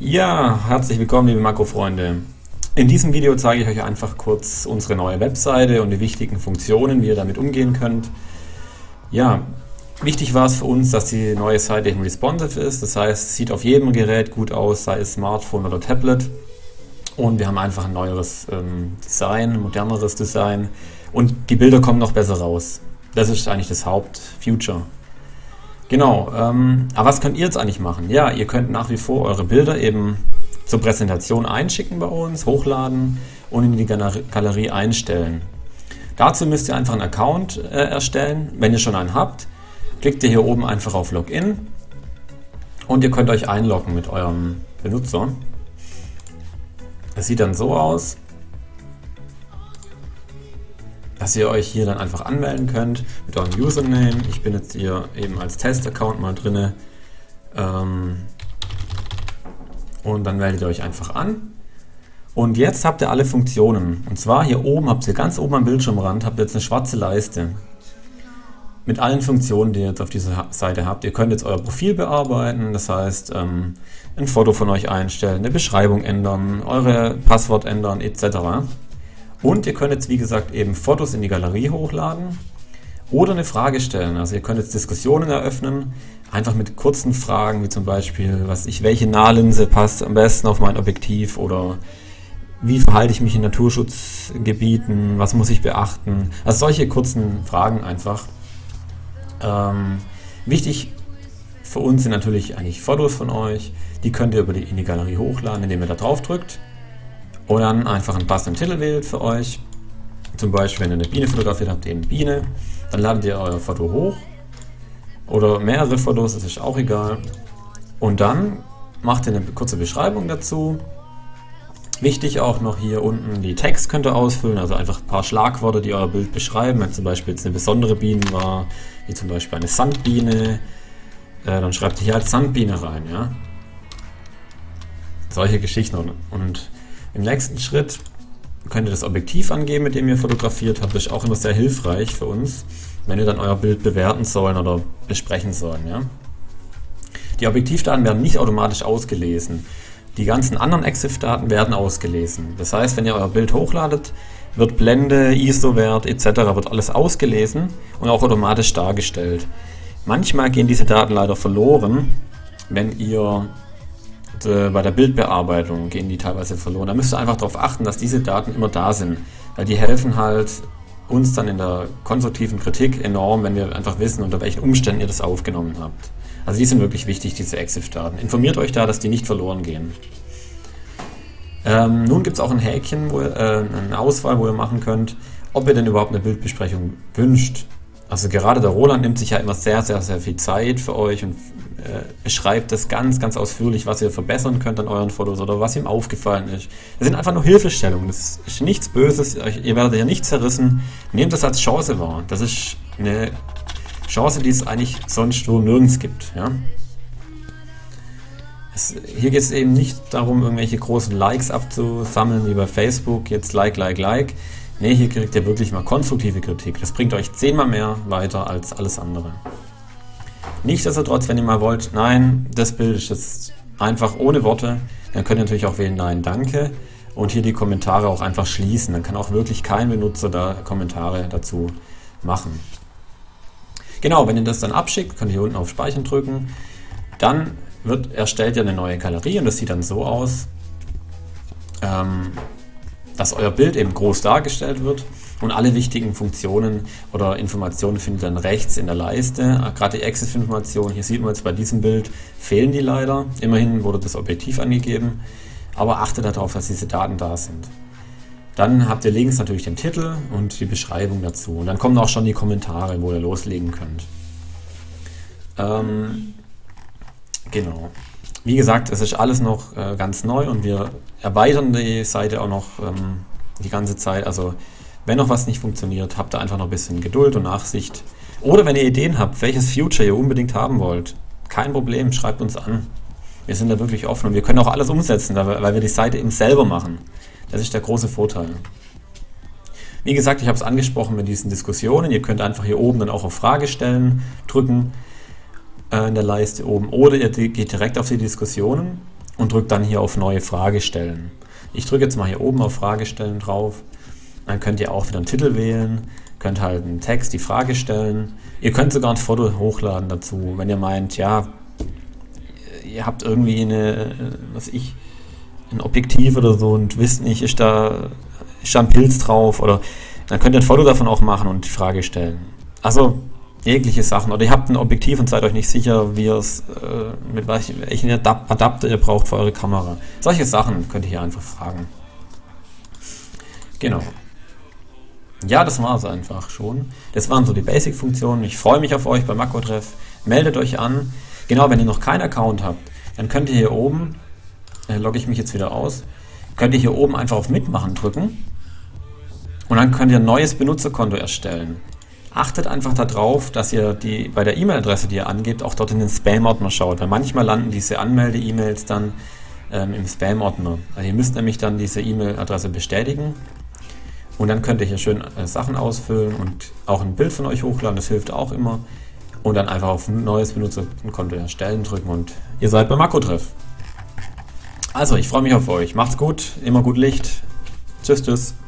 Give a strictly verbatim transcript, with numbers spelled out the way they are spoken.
Ja, herzlich willkommen, liebe Makrofreunde. In diesem Video zeige ich euch einfach kurz unsere neue Webseite und die wichtigen Funktionen, wie ihr damit umgehen könnt. Ja, wichtig war es für uns, dass die neue Seite eben responsive ist. Das heißt, es sieht auf jedem Gerät gut aus, sei es Smartphone oder Tablet. Und wir haben einfach ein neueres ähm, Design, ein moderneres Design. Und die Bilder kommen noch besser raus. Das ist eigentlich das Hauptfeature. Genau, ähm, aber was könnt ihr jetzt eigentlich machen? Ja, ihr könnt nach wie vor eure Bilder eben zur Präsentation einschicken bei uns, hochladen und in die Galerie einstellen. Dazu müsst ihr einfach einen Account äh, erstellen. Wenn ihr schon einen habt, klickt ihr hier oben einfach auf Login und ihr könnt euch einloggen mit eurem Benutzer. Das sieht dann so aus, dass ihr euch hier dann einfach anmelden könnt mit eurem Username. Ich bin jetzt hier eben als Test-Account mal drinne. Ähm, und dann meldet ihr euch einfach an. Und jetzt habt ihr alle Funktionen. Und zwar hier oben habt ihr ganz oben am Bildschirmrand habt ihr jetzt eine schwarze Leiste mit allen Funktionen, die ihr jetzt auf dieser Seite habt. Ihr könnt jetzt euer Profil bearbeiten, das heißt ähm, ein Foto von euch einstellen, eine Beschreibung ändern, eure Passwort ändern et cetera. Und ihr könnt jetzt, wie gesagt, eben Fotos in die Galerie hochladen oder eine Frage stellen. Also ihr könnt jetzt Diskussionen eröffnen, einfach mit kurzen Fragen, wie zum Beispiel, was ich, welche Nahlinse passt am besten auf mein Objektiv oder wie verhalte ich mich in Naturschutzgebieten, was muss ich beachten. Also solche kurzen Fragen einfach. Ähm, wichtig für uns sind natürlich eigentlich Fotos von euch. Die könnt ihr über die, in die Galerie hochladen, indem ihr da drauf drückt. Und dann einfach einen passenden Titel wählt für euch. Zum Beispiel, wenn ihr eine Biene fotografiert habt, eben Biene. Dann ladet ihr euer Foto hoch. Oder mehrere Fotos, das ist auch egal. Und dann macht ihr eine kurze Beschreibung dazu. Wichtig auch noch hier unten, die Text könnt ihr ausfüllen. Also einfach ein paar Schlagworte, die euer Bild beschreiben. Wenn zum Beispiel jetzt eine besondere Biene war, wie zum Beispiel eine Sandbiene, äh, dann schreibt ihr hier als Sandbiene rein. Ja? Solche Geschichten. Und im nächsten Schritt könnt ihr das Objektiv angeben, mit dem ihr fotografiert habt. Das ist auch immer sehr hilfreich für uns, wenn ihr dann euer Bild bewerten sollen oder besprechen sollen. Ja? Die Objektivdaten werden nicht automatisch ausgelesen. Die ganzen anderen EXIF-Daten werden ausgelesen. Das heißt, wenn ihr euer Bild hochladet, wird Blende, I S O-Wert et cetera wird alles ausgelesen und auch automatisch dargestellt. Manchmal gehen diese Daten leider verloren, wenn ihr bei der Bildbearbeitung gehen die teilweise verloren. Da müsst ihr einfach darauf achten, dass diese Daten immer da sind, weil die helfen halt uns dann in der konstruktiven Kritik enorm, wenn wir einfach wissen, unter welchen Umständen ihr das aufgenommen habt. Also die sind wirklich wichtig, diese EXIF-Daten. Informiert euch da, dass die nicht verloren gehen. Ähm, nun gibt es auch ein Häkchen, wo ihr, äh, eine Auswahl, wo ihr machen könnt, ob ihr denn überhaupt eine Bildbesprechung wünscht. Also gerade der Roland nimmt sich ja immer sehr, sehr, sehr viel Zeit für euch und äh, beschreibt das ganz, ganz ausführlich, was ihr verbessern könnt an euren Fotos oder was ihm aufgefallen ist. Das sind einfach nur Hilfestellungen, das ist nichts Böses, ihr werdet ja nicht zerrissen. Nehmt das als Chance wahr. Das ist eine Chance, die es eigentlich sonst wo nirgends gibt. Ja? Es, hier geht es eben nicht darum, irgendwelche großen Likes abzusammeln, wie bei Facebook, jetzt Like, Like, Like. Ne, hier kriegt ihr wirklich mal konstruktive Kritik. Das bringt euch zehnmal mehr weiter als alles andere. Nichtsdestotrotz, wenn ihr mal wollt, nein, das Bild ist jetzt einfach ohne Worte, dann könnt ihr natürlich auch wählen Nein, danke und hier die Kommentare auch einfach schließen. Dann kann auch wirklich kein Benutzer da Kommentare dazu machen. Genau, wenn ihr das dann abschickt, könnt ihr hier unten auf Speichern drücken. Dann wird, erstellt ihr eine neue Galerie und das sieht dann so aus, ähm, dass euer Bild eben groß dargestellt wird und alle wichtigen Funktionen oder Informationen findet ihr dann rechts in der Leiste. Gerade die EXIF-Informationen, hier sieht man jetzt bei diesem Bild, fehlen die leider. Immerhin wurde das Objektiv angegeben, aber achtet darauf, dass diese Daten da sind. Dann habt ihr links natürlich den Titel und die Beschreibung dazu. Und dann kommen auch schon die Kommentare, wo ihr loslegen könnt. Ähm, genau. Wie gesagt, es ist alles noch äh, ganz neu und wir erweitern die Seite auch noch ähm, die ganze Zeit. Also wenn noch was nicht funktioniert, habt ihr einfach noch ein bisschen Geduld und Nachsicht. Oder wenn ihr Ideen habt, welches Feature ihr unbedingt haben wollt, kein Problem, schreibt uns an. Wir sind da wirklich offen und wir können auch alles umsetzen, weil wir die Seite eben selber machen. Das ist der große Vorteil. Wie gesagt, ich habe es angesprochen mit diesen Diskussionen. Ihr könnt einfach hier oben dann auch auf Frage stellen drücken äh, in der Leiste oben. Oder ihr geht direkt auf die Diskussionen und drückt dann hier auf Neue Frage stellen. Ich drücke jetzt mal hier oben auf Frage stellen drauf. Dann könnt ihr auch wieder einen Titel wählen, könnt halt einen Text, die Frage stellen. Ihr könnt sogar ein Foto hochladen dazu, wenn ihr meint, ja, ihr habt irgendwie eine, was ich, ein Objektiv oder so und wisst nicht, ist da, ist da ein Pilz drauf, oder dann könnt ihr ein Foto davon auch machen und die Frage stellen. Also jegliche Sachen. Oder ihr habt ein Objektiv und seid euch nicht sicher, wie ihr es, äh, mit welchen Adapter ihr braucht für eure Kamera. Solche Sachen könnt ihr hier einfach fragen. Genau. Ja, das war es einfach schon. Das waren so die Basic-Funktionen. Ich freue mich auf euch bei Makrotreff. Meldet euch an. Genau, wenn ihr noch keinen Account habt, dann könnt ihr hier oben, äh, logge ich mich jetzt wieder aus, könnt ihr hier oben einfach auf Mitmachen drücken und dann könnt ihr ein neues Benutzerkonto erstellen. Achtet einfach darauf, dass ihr die bei der E-Mail-Adresse, die ihr angebt, auch dort in den Spam-Ordner schaut, weil manchmal landen diese Anmelde-E-Mails dann ähm, im Spam-Ordner. Also ihr müsst nämlich dann diese E-Mail-Adresse bestätigen und dann könnt ihr hier schön äh, Sachen ausfüllen und auch ein Bild von euch hochladen, das hilft auch immer. Und dann einfach auf ein neues Benutzerkonto erstellen drücken und ihr seid beim Makrotreff. Also, ich freue mich auf euch. Macht's gut, immer gut Licht. Tschüss, tschüss.